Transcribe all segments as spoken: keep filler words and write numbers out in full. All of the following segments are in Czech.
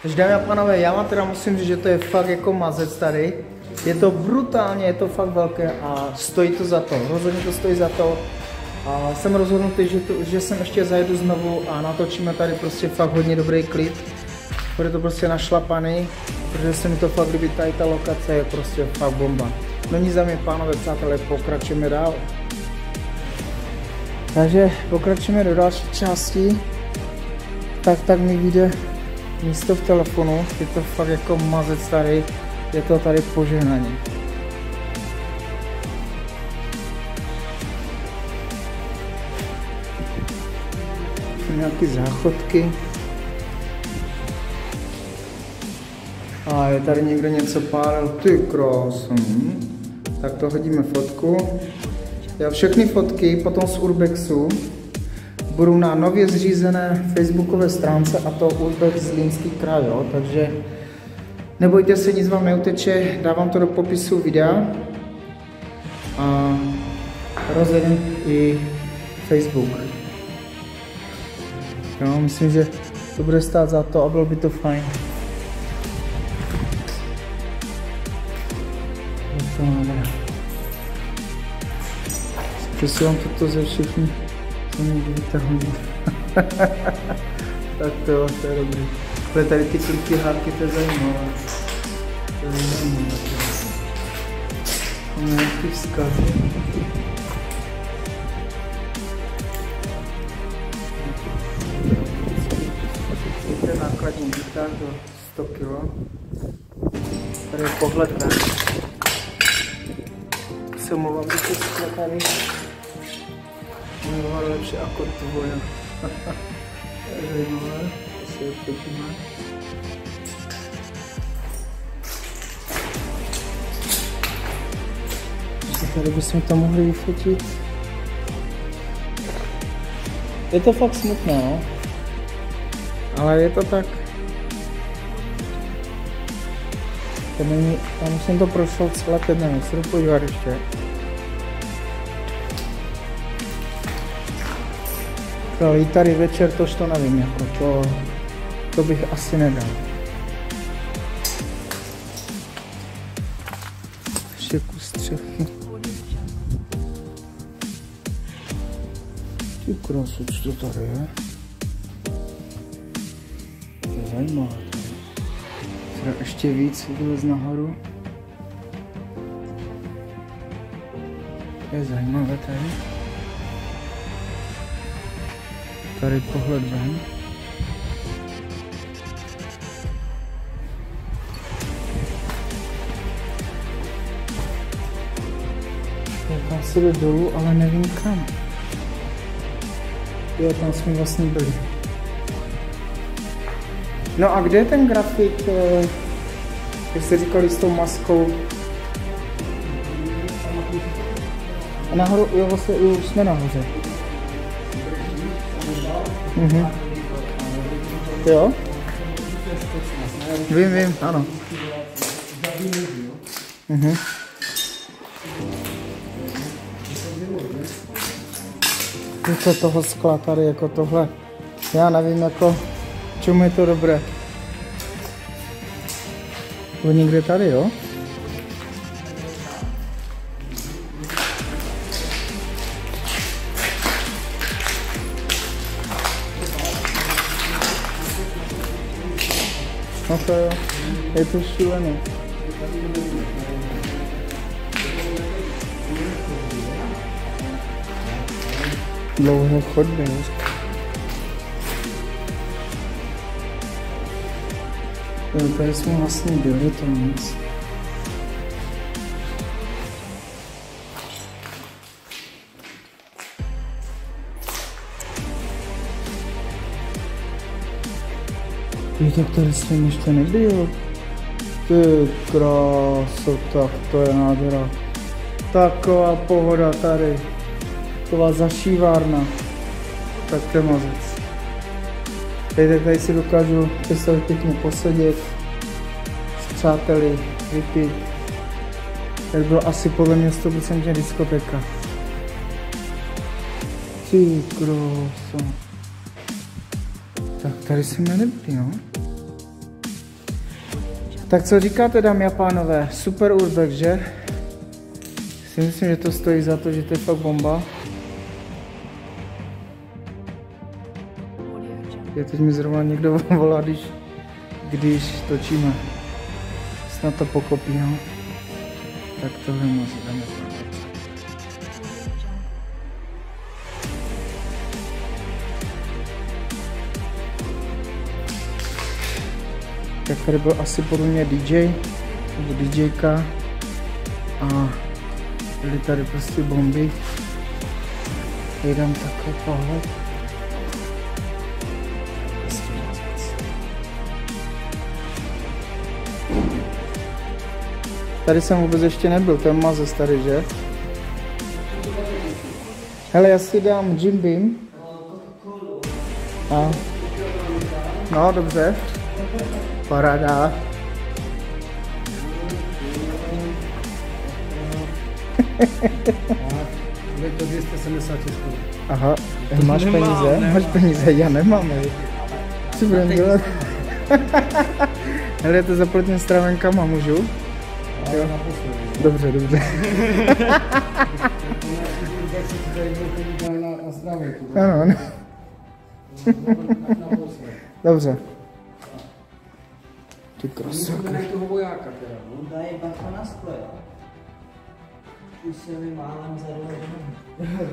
Takže dámy a pánové, já vám teda musím říct, že to je fakt jako mazec tady. Je to brutálně, je to fakt velké a stojí to za to. Rozhodně to stojí za to. A jsem rozhodnutý, že, to, že jsem ještě zajedu znovu a natočíme tady prostě fakt hodně dobrý klip. Bude to prostě našlapaný, protože se mi to fakt líbí, tady ta lokace je prostě fakt bomba. No nic, dámy a pánové, přátelé, pokračujeme dál. Takže pokračujeme do další části. Tak tak mi vyjde místo v telefonu, je to fakt jako mazec tady, je to tady požehnaně. Nějaký záchodky. A je tady někdo něco pálil, ty krásný. Tak to hodíme fotku. Já všechny fotky potom z Urbexu budou na nově zřízené facebookové stránce, a to Urbex Zlínský kraj, jo? Takže nebojte se, nic vám neuteče, dávám to do popisu videa a rozjedem i Facebook. Jo, myslím, že to bude stát za to a bylo by to fajn. To máme. Přesílám toto ze všechny. Tak to, to je dobrý. Ale tady ty klipky, hádky, to je zajímavé. To je zajímavé. Máme nějaký vzkaz. To je nákladní gitar do sto kilo. Tady je pohled ven. Se mluvám, že to sklo tady. Můj lepší jako tvoje. To je zajímavé, to se pěkně. Tady bychom to mohli vyfotit. Je to fakt smutné, no? Ale je to tak. Tam jsem to prošel celé týden, se jdu podívat ještě. Ale jít tady večer, tož to nevím, jako to, to bych asi nedal. Ještě kus střechy. Ty krásu, co to tady je? To je zajímavé tady. Teda ještě víc vylez nahoru. To je zajímavé tady. Tady pohled ven. Tam se jde dolů, ale nevím kam. Jo, tam jsme vlastně byli. No a kde je ten grafik, jak jste říkali, s tou maskou? A nahoru, jo, vlastně už jsme nahoře. Mhm. Jo? Vím, vím, ano. Mhm. Je to toho skla tady, jako tohle. Já nevím, jako, čemu je to dobré. To někde tady, jo? No to jo, je to šílené. Dlouhé chodby, jo. Jo, tady jsme vlastně byli, to nic. Jo, tak tady jsem ještě nebyl. Ty kráso, tak to je nádhera. Taková pohoda tady. Taková zašívárna. Tak to je mazec. Tady, tady si dokážu představit pěkně posedět s přáteli, vypít. Tady bylo asi podle mě sto procent diskotéka. Ty kráso. Tak tady jsme nebyli, no. Tak co říkáte, dámy a pánové? Super urbex, že? Si myslím, že to stojí za to, že to je fakt bomba. Je teď mi zrovna někdo volá, když, když točíme. Snad to pokopí, no. Tak tohle moc dáme. Tak tady byl asi podle mě D J, nebo DJka a byly tady prostě bomby. Tady dám takový pohled. Tady jsem vůbec ještě nebyl, to je mazec tady, že? Hele, já si dám Jim Beam. A. No, dobře. Paráda. To dvě sedmdesát korun. Aha, máš peníze? Máš peníze, já nemám. Co budeme dělat? Hele, to zaplatím stravenkama, můžu? Jo. Dobře, dobře. Ano, ano. Dobře. Ty krosovky. toho vojáka teda. On daje bacha na skle. Už se mi málem zaroveň.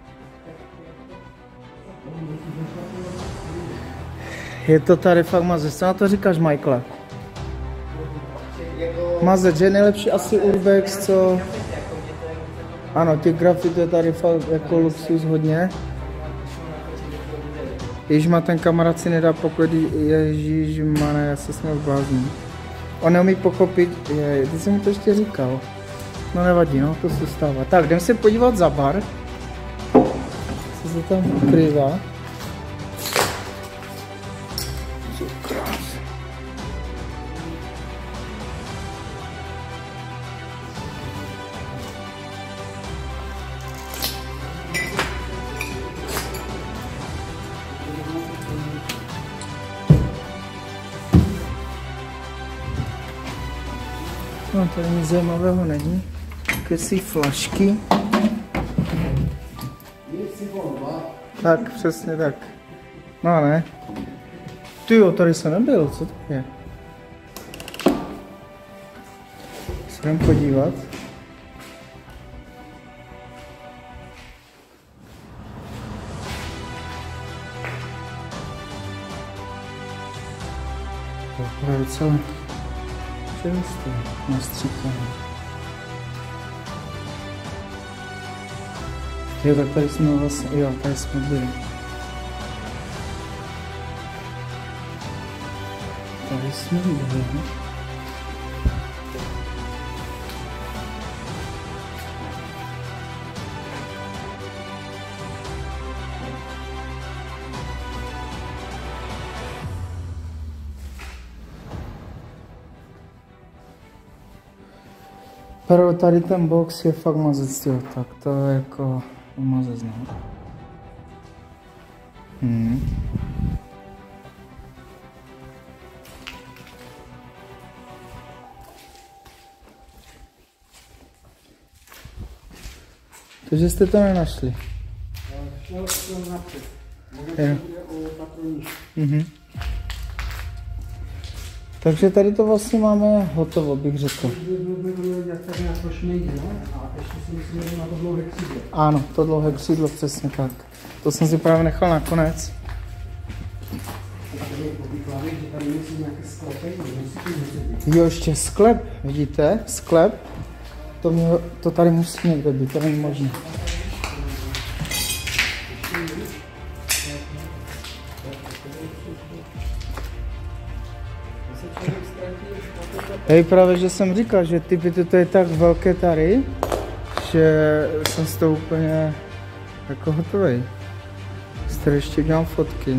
Je to tady fakt mazec. Co na to říkáš, Michael? Mazec, že je nejlepší asi urbex, co... Ano, těch grafit je tady fakt jako luxus hodně. Ježíš má ten kamarád si nedá pokoj, ježíšmane, já se směl blázním. On neumí pochopit, je, ty jsem mu to ještě říkal. No nevadí, no, to se stává. Tak, jdem se podívat za bar. Co se tam ukrývá. No, tady nic zajímavého není. Takové flašky. Tak, přesně tak. No ne. Ty jo, tady jsem nebyl, co to je? Se jdem podívat. To je docela čerstvý, nastříkaný. Jo, tak tady jsme vlastně, jo, tady jsme byli. Tady jsme byli. Pero tady ten box je fakt mazec, jo, tak to je jako mazec, no. Hmm. Takže jste to nenašli? Šel jsem napřed. Možná Jo. bude o patroní. Mhm. Takže tady to vlastně máme hotovo, bych řekl. Ano, to dlouhé křídlo, přesně tak. To jsem si právě nechal nakonec. Jo, ještě sklep, vidíte? Sklep. To, mě, to tady musí někde být, to není možné. Hej, právě, že jsem říkal, že typy toto je tak velké tady, že jsem z toho úplně jako hotový. Z toho ještě dělám fotky.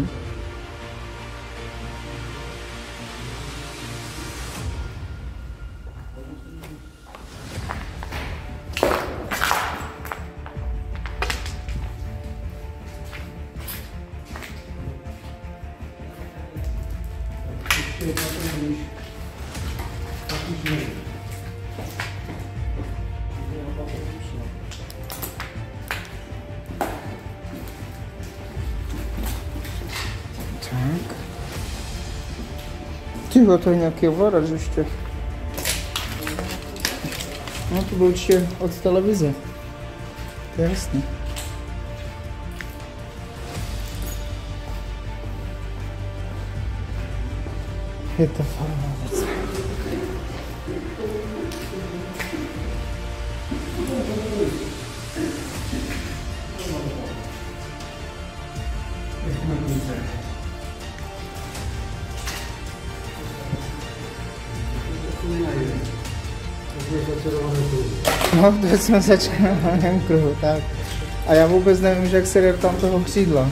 Tak. Tyhle, to je nějaký ovladač ještě. No to byl určitě od televize. To je jasný. Je to fajná věc. No, to jsme začali na hlavním kruhu, tak. A já vůbec nevím, že jak se jde tam toho křídla.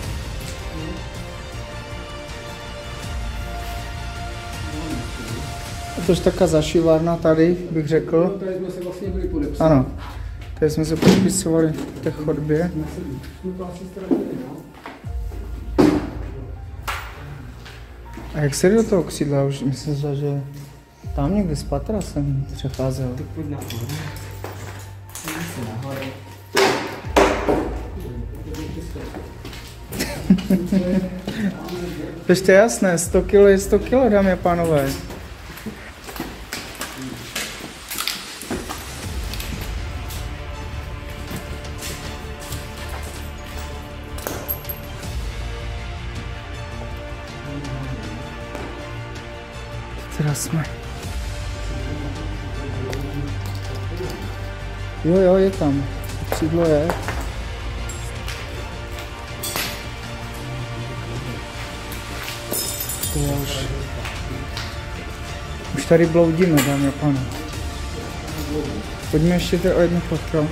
To je taká zašivárna tady, bych řekl. Tady jsme se vlastně byli podepsali. Ano, tady jsme se podpisovali v té chodbě. Jsme to asi ztratili, no. A jak se jde do toho křídla? Už myslím, že tam někde z patra jsem přecházel. Tak pojď nahoru. Pojď se nahoru. Ještě jasné, sto kilo je sto kilo, dámy a pánové. Teda jsme. Jo, jo, je tam. Křídlo je. To je už. Už tady bloudíme, dámy a pánové. Pojďme ještě tady o jednu fotku.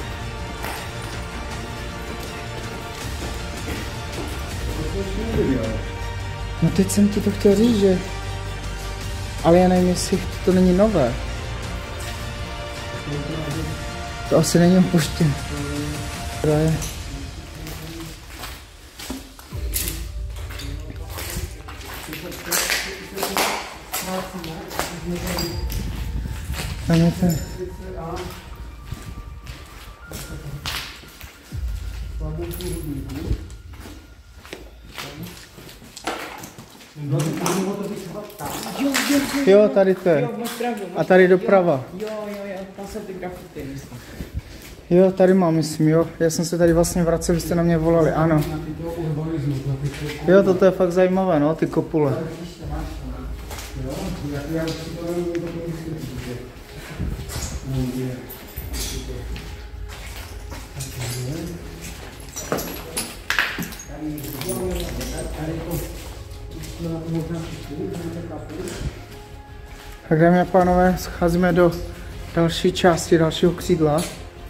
No teď jsem ti to chtěl říct, že... Ale já nevím, jestli to není nové. To asi není opuštěné. To je... Tam je ten... Jo, tady to je. A tady doprava. Jo, jo, jo, tam jsou ty grafity, myslím. Jo, tady mám, myslím, jo. Já jsem se tady vlastně vracel, vy jste na mě volali, ano. Jo, toto je fakt zajímavé, no, ty kopule. Tak dámy a pánové, scházíme do další části, dalšího křídla.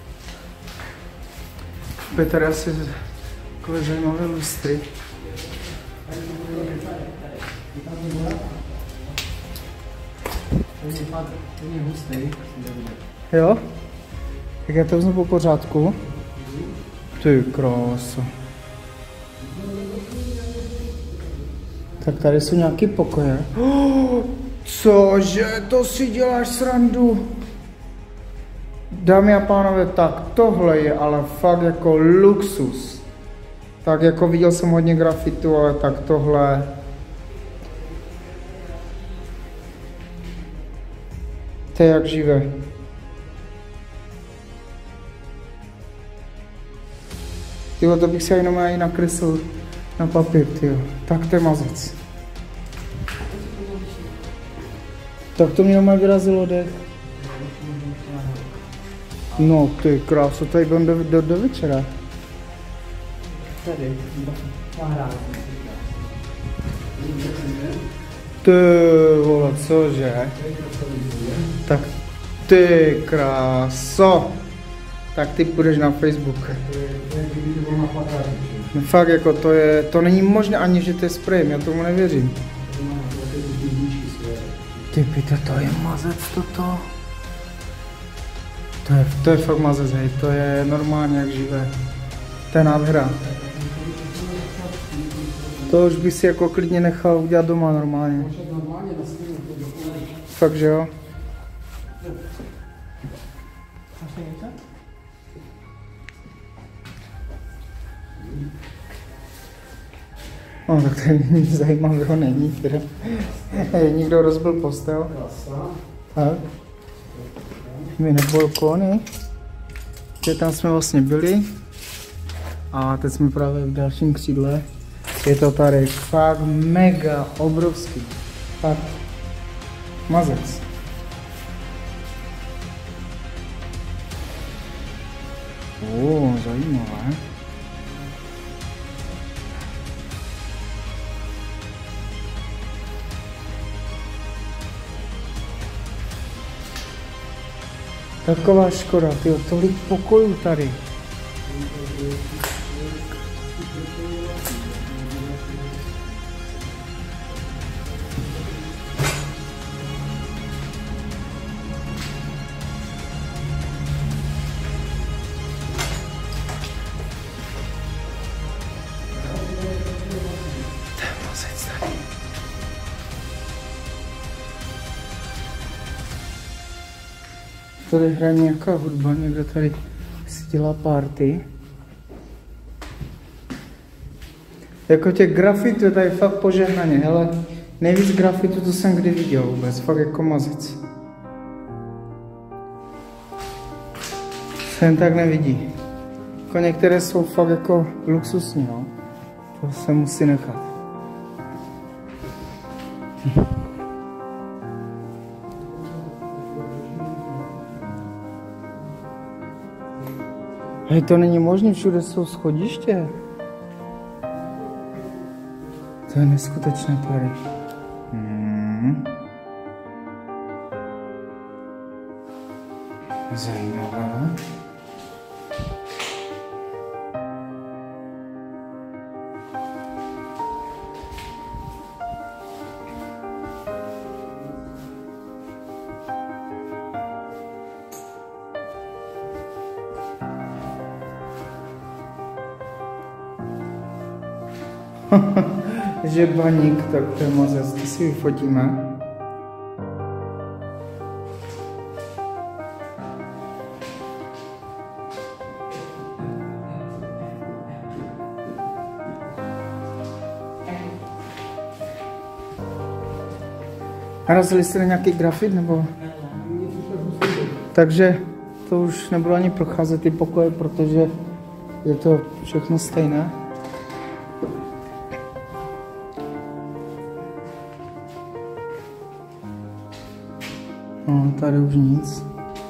Je tady asi takové zajímavé lustry. Jo? Tak já to vezmu po pořádku. Ty krása. Tak tady jsou nějaký pokoje. Oh, cože, to si děláš srandu? Dámy a pánové, tak tohle je ale fakt jako luxus. Tak jako viděl jsem hodně grafitu, ale tak tohle... To je jak živé. Tyhle, to bych si jenom i nakreslil na papír, tyjo. Tak to je mazec. Tak to mě jenom vyrazilo dech. No ty krásu, tady budem do, do, do večera. Tady, nahrávám. Ty vole, cože? Tak ty kráso. Tak ty půjdeš na Facebook. No fakt jako to je, to není možné ani, že to je sprejem, já tomu nevěřím. Ty píte, to je mazec toto. To je, to je fakt mazec, hej, to je normálně jak živé. To je nádhera. To už by si jako klidně nechal udělat doma normálně. Fakt, že jo? Máš něco? No, tak to nic zajímavého není, teda. Někdo rozbil postel. Tak. My na balkóny. Kde tam jsme vlastně byli. A teď jsme právě v dalším křídle. Je to tady fakt mega obrovský. Fakt. Mazec. O, zajímavé. Taková škoda, tyjo, tolik pokojů tady. Tady hraje nějaká hudba, někdo tady si dělá party. Jako těch grafitů je tady fakt požehnaně, hele, nejvíc grafitů, co jsem kdy viděl vůbec, fakt jako mazec. Se jen tak nevidí. Jako některé jsou fakt jako luxusní, no. To se musí nechat. Hej, to není možné, všude jsou schodiště. To je neskutečné tady. Hmm. Zajímavé. Že baník, tak to je mazec, to si vyfotíme. Narazili jste na nějaký grafit, nebo? Takže to už nebudu ani procházet ty pokoje, protože je to všechno stejné. No, tady už nic.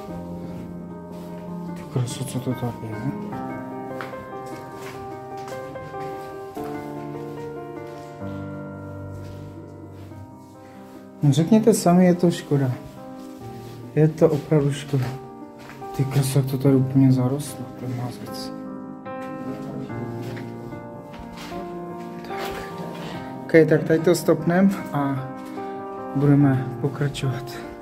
Ty krasu, co to tak je? No řekněte sami, je to škoda. Je to opravdu škoda. Ty krasu, jak to tady úplně zarostlo, ten mazec. Tak. Ok, tak tady to stopneme a budeme pokračovat.